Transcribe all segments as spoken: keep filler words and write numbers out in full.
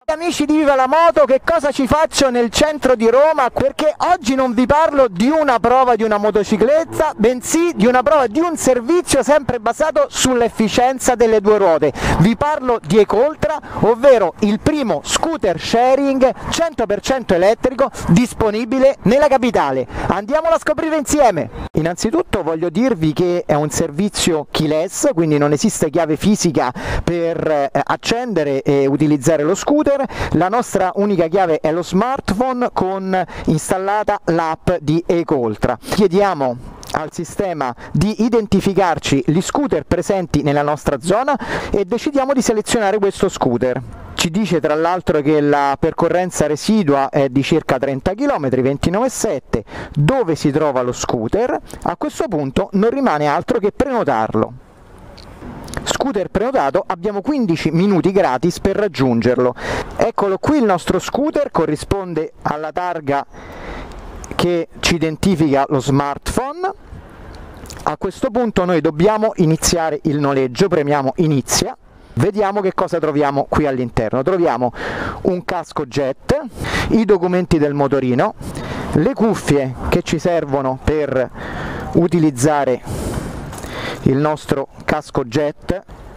Amici di Viva la Moto, che cosa ci faccio nel centro di Roma? Perché oggi non vi parlo di una prova di una motocicletta, bensì di una prova di un servizio sempre basato sull'efficienza delle due ruote. Vi parlo di Ecoltra, ovvero il primo scooter sharing cento per cento elettrico disponibile nella capitale. Andiamolo a scoprire insieme! Innanzitutto voglio dirvi che è un servizio keyless, quindi non esiste chiave fisica per accendere e utilizzare lo scooter. La nostra unica chiave è lo smartphone con installata l'app di Ecoltra. Chiediamo al sistema di identificarci gli scooter presenti nella nostra zona e decidiamo di selezionare questo scooter. Ci dice tra l'altro che la percorrenza residua è di circa trenta chilometri, ventinove virgola sette, dove si trova lo scooter. A questo punto non rimane altro che prenotarlo. Scooter prenotato, abbiamo quindici minuti gratis per raggiungerlo. Eccolo qui il nostro scooter, corrisponde alla targa che ci identifica lo smartphone. A questo punto noi dobbiamo iniziare il noleggio, premiamo inizia. Vediamo che cosa troviamo qui all'interno. Troviamo un casco jet, i documenti del motorino, le cuffie che ci servono per utilizzare il nostro casco jet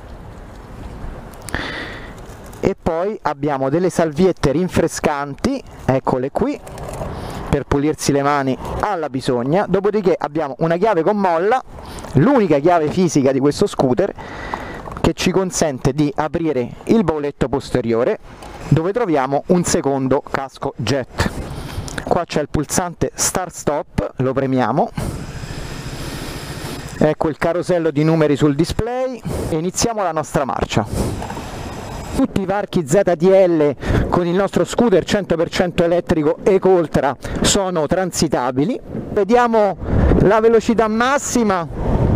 e poi abbiamo delle salviette rinfrescanti, eccole qui, per pulirsi le mani alla bisogna. Dopodiché abbiamo una chiave con molla, l'unica chiave fisica di questo scooter, che ci consente di aprire il bauletto posteriore, dove troviamo un secondo casco jet. Qua c'è il pulsante start stop, lo premiamo. Ecco il carosello di numeri sul display e iniziamo la nostra marcia. Tutti i varchi Z T L con il nostro scooter cento per cento elettrico Ecoltra sono transitabili. Vediamo la velocità massima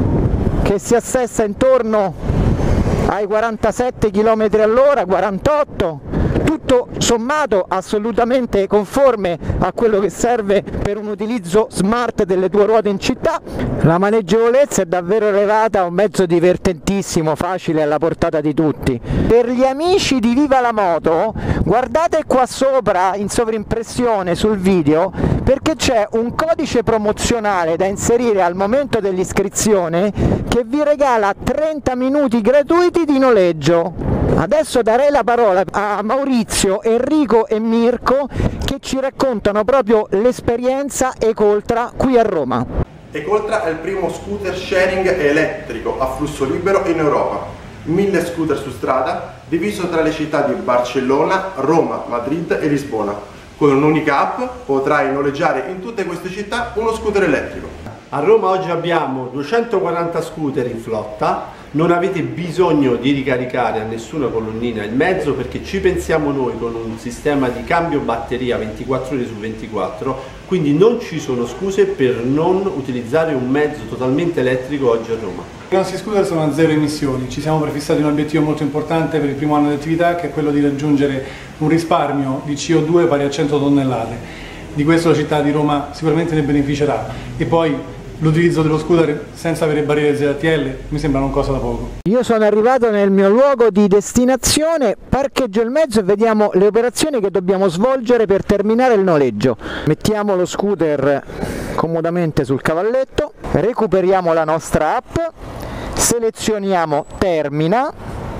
che si assesta intorno ai quarantasette chilometri all'ora, quarantotto. Tutto sommato assolutamente conforme a quello che serve per un utilizzo smart delle due ruote in città. La maneggevolezza è davvero elevata, un mezzo divertentissimo, facile, alla portata di tutti. Per gli amici di Viva la Moto, guardate qua sopra in sovrimpressione sul video, perché c'è un codice promozionale da inserire al momento dell'iscrizione che vi regala trenta minuti gratuiti di noleggio. Adesso darei la parola a Maurizio, Enrico e Mirko che ci raccontano proprio l'esperienza Ecoltra qui a Roma. Ecoltra è il primo scooter sharing elettrico a flusso libero in Europa. mille scooter su strada, diviso tra le città di Barcellona, Roma, Madrid e Lisbona. Con un'unica app potrai noleggiare in tutte queste città uno scooter elettrico. A Roma oggi abbiamo duecentoquaranta scooter in flotta, non avete bisogno di ricaricare a nessuna colonnina il mezzo perché ci pensiamo noi con un sistema di cambio batteria ventiquattro ore su ventiquattro, quindi non ci sono scuse per non utilizzare un mezzo totalmente elettrico oggi a Roma. I nostri scooter sono a zero emissioni, ci siamo prefissati un obiettivo molto importante per il primo anno di attività, che è quello di raggiungere un risparmio di C O due pari a cento tonnellate. Di questo la città di Roma sicuramente ne beneficerà e poi l'utilizzo dello scooter senza avere barriere Z T L mi sembra una cosa da poco. Io sono arrivato nel mio luogo di destinazione, parcheggio il mezzo e vediamo le operazioni che dobbiamo svolgere per terminare il noleggio. Mettiamo lo scooter comodamente sul cavalletto, recuperiamo la nostra app, selezioniamo termina,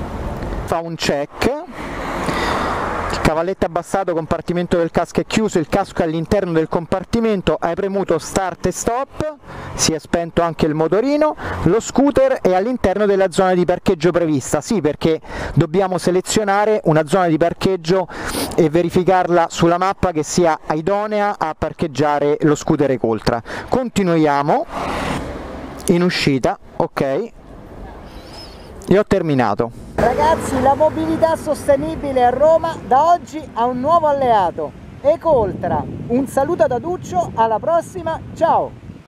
fa un check. Cavalletto abbassato, compartimento del casco è chiuso, il casco è all'interno del compartimento, hai premuto start e stop, si è spento anche il motorino, lo scooter è all'interno della zona di parcheggio prevista, sì, perché dobbiamo selezionare una zona di parcheggio e verificarla sulla mappa che sia idonea a parcheggiare lo scooter Ecoltra. Continuiamo, in uscita, ok. E ho terminato. Ragazzi, la mobilità sostenibile a Roma da oggi ha un nuovo alleato, Ecoltra. Un saluto da Duccio, alla prossima, ciao!